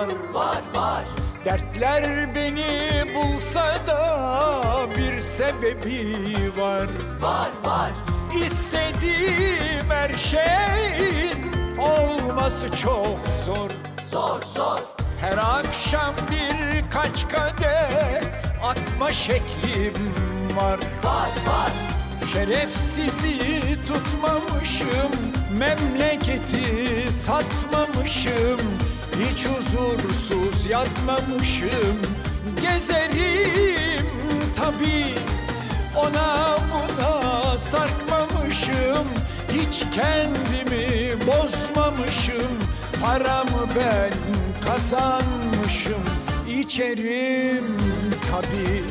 var. Dertler beni bulsa da bir sebebi var. İstediğim her şeyin olması çok zor. Her akşam birkaç kadeh atma şeklim var. Şerefsizi tutmamışım, memleketi satmamışım, hiç huzursuz yatmamışım. Gezerim tabii, ona buna sarkmamışım, hiç kendimi bozmamışım. Paramı ben kazanmışım, içerim tabii.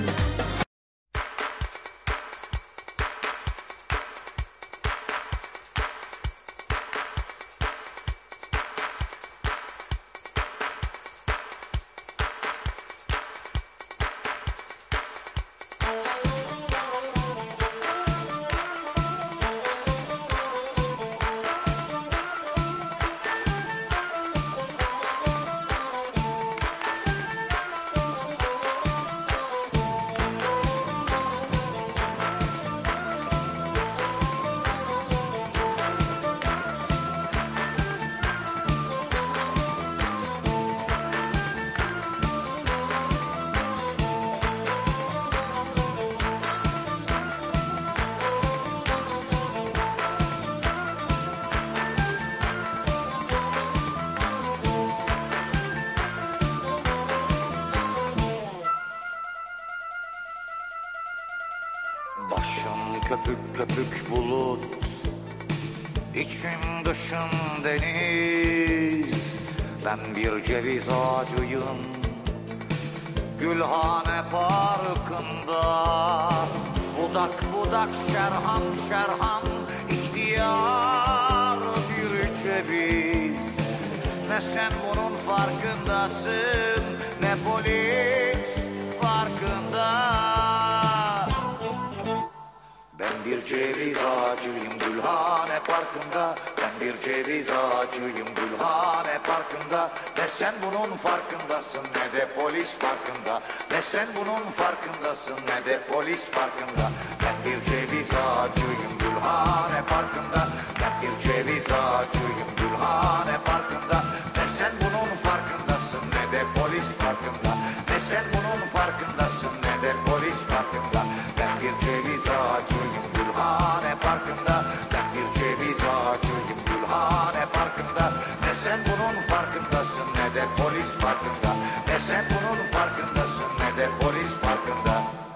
Başım köpük köpük bulut, içim dışım deniz. Ben bir ceviz ağacıyım, Gülhane Parkı'nda. Budak budak şerham şerham, ihtiyar bir ceviz. Ne sen bunun farkındasın, ne polis farkında. Ben bir ceviz ağacıyım Gülhane Parkı'nda. Ben bir ceviz ağacıyım Gülhane Parkı'nda. Ne sen bunun farkındasın, ne de polis farkında. Ne sen bunun farkındasın, ne de polis farkında. Ben bir ceviz ağacıyım Gülhane Parkı'nda. Ben bir ceviz ağacıyım Gülhane Parkı'nda. Ne sen bunun farkındasın, ne de polis farkında. Ne sen bunun farkındasın, ne de polis farkında. Ben bir ceviz ağacıyım Gülhane Parkı'nda. Ben bir ceviz ağacıyım Gülhane Parkı'nda. Ne sen bunun farkındasın, ne de polis farkında. Ne sen bunun farkındasın, ne de polis farkında.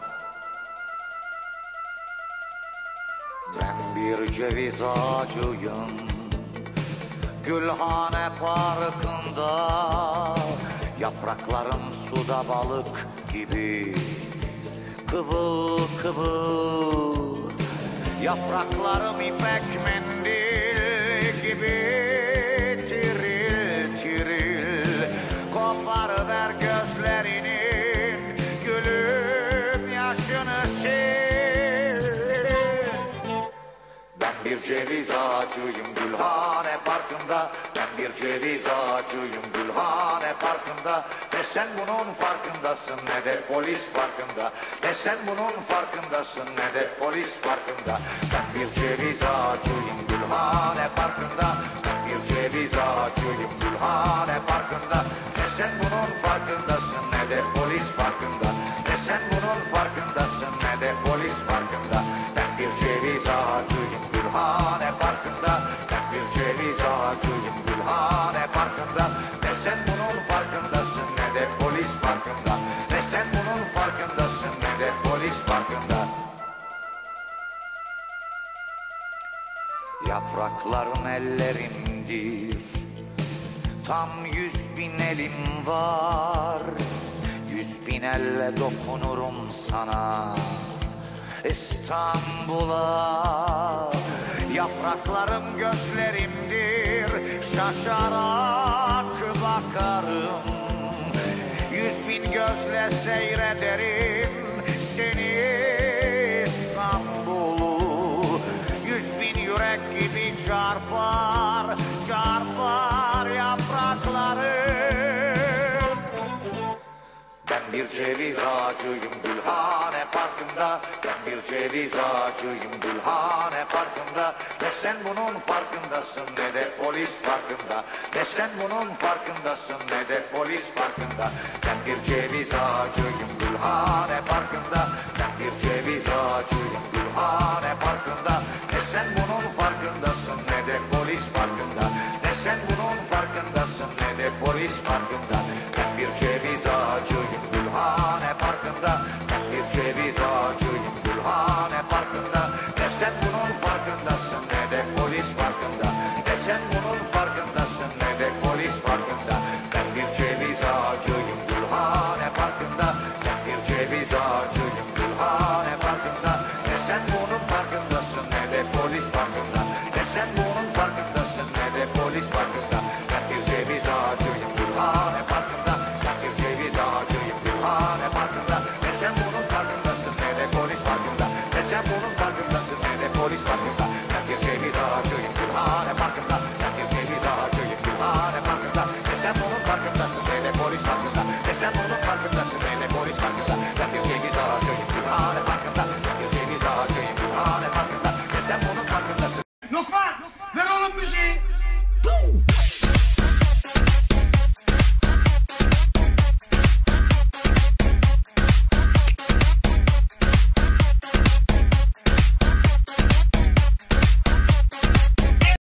Ben bir ceviz ağacıyım Gülhane Parkı'nda. Yapraklarım suda balık gibi kıvıl kıvıl. Yapraklarım ipek mendil gibi tiril tiril. Koparıver gözlerinin, gülüm yaşını sil. Ben bir ceviz ağacıyım Gülhane Parkı'nda. Ben bir ceviz ağacıyım Gülhane Parkı'nda. Ne sen bunun farkındasın, ne de polis farkında. Ne sen bunun farkındasın, ne de polis farkında. Ben bir ceviz ağacıyım Gülhane Parkı'nda. Ben bir ceviz ağacıyım Gülhane Parkı'nda. Ne sen bunun farkındasın, ne de polis farkında. Ne sen bunun farkındasın, ne de polis farkında. Ben bir ceviz ağacıyım Gülhane Parkı'nda. Ben bir ceviz ağacıyım Gülhane Parkı'nda. Ne sen bunun farkındasın, ne de polis farkında. Ne sen bunun farkındasın, ne de polis farkında. Yapraklarım ellerimdir, tam 100.000 elim var. 100.000 elle dokunurum sana İstanbul'a. Yapraklarım gözlerimdir, şaşarak bakarım. 100.000 gözle seyrederim seni İstanbul'u. 100.000 yürek gibi çarpar, çarpar yaprakları. bir ceviz ağacıyım Gülhane Parkı'nda. Ben bir ceviz ağacıyım Gülhane Parkı'nda. Ne sen bunun farkındasın ne de polis farkında. Ne sen bunun farkındasın ne de polis farkında. Ben bir ceviz ağacıyım Gülhane Parkı'nda. Ben bir ceviz ağacıyım.